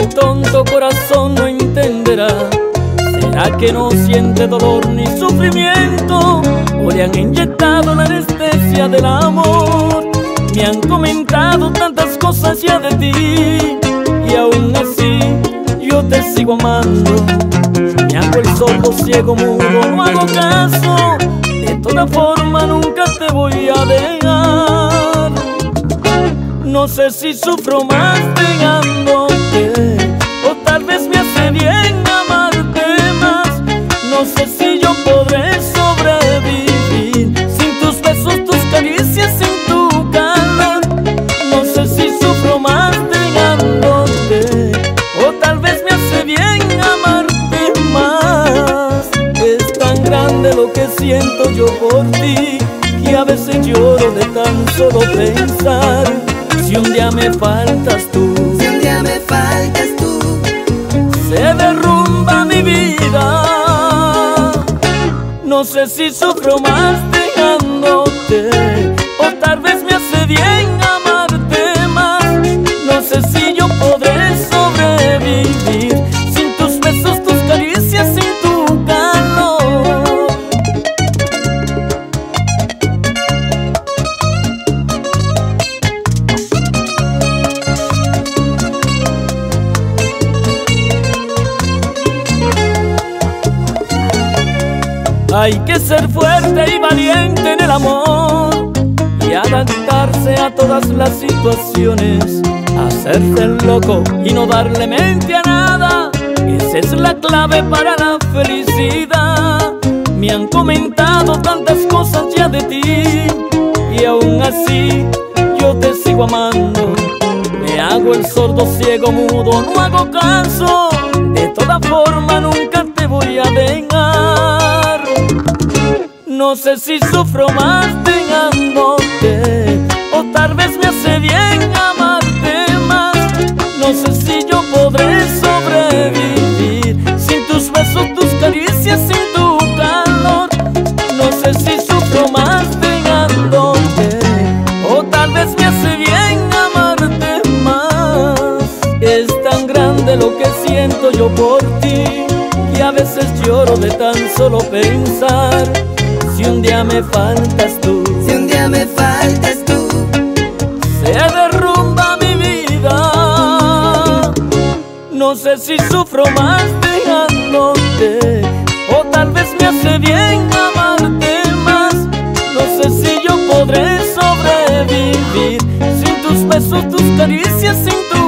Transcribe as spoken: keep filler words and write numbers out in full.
el tonto corazón no entenderá. ¿Será que no siente dolor ni sufrimiento? ¿O le han inyectado la anestesia del amor? Me han comentado tantas cosas ya de ti, y aún así yo te sigo amando. Me hago el sordo, ciego, mudo, no hago caso. De toda forma nunca te voy a dejar. No sé si sufro más dejándote, o tal vez me hace bien amarte más. No sé si yo podré sobrevivir sin tus besos, tus caricias, sin tu calor. No sé si sufro más dejándote, o tal vez me hace bien amarte más. Es tan grande lo que siento yo por ti, que a veces lloro de tan solo pensar. Si un día me faltas tú, si un día me faltas tú, se derrumba mi vida. No sé si sufro más dejándote, o tal vez me hace bien amarte más. No sé si yo podré sobrevivir sin tus besos, tus caricias, sin tu calor. Hay que ser fuerte y valiente en el amor y adaptarse a todas las situaciones, hacerse el loco y no darle mente a nada. Esa es la clave para la felicidad. Me han comentado tantas cosas ya de ti, y aún así yo te sigo amando. Me hago el sordo, ciego, mudo, no hago caso. De toda forma nunca te voy a dejar. No sé si sufro más dejándote, o tal vez me hace bien amarte más. No sé si yo podré sobrevivir sin tus besos, tus caricias, sin tu calor. No sé si sufro más dejándote, o tal vez me hace bien amarte más. Es tan grande lo que siento yo por ti, que a veces lloro de tan solo pensar. Si un día me faltas tú, si un día me faltas tú, se derrumba mi vida. No sé si sufro más dejándote, o tal vez me hace bien amarte más. No sé si yo podré sobrevivir sin tus besos, tus caricias, sin tu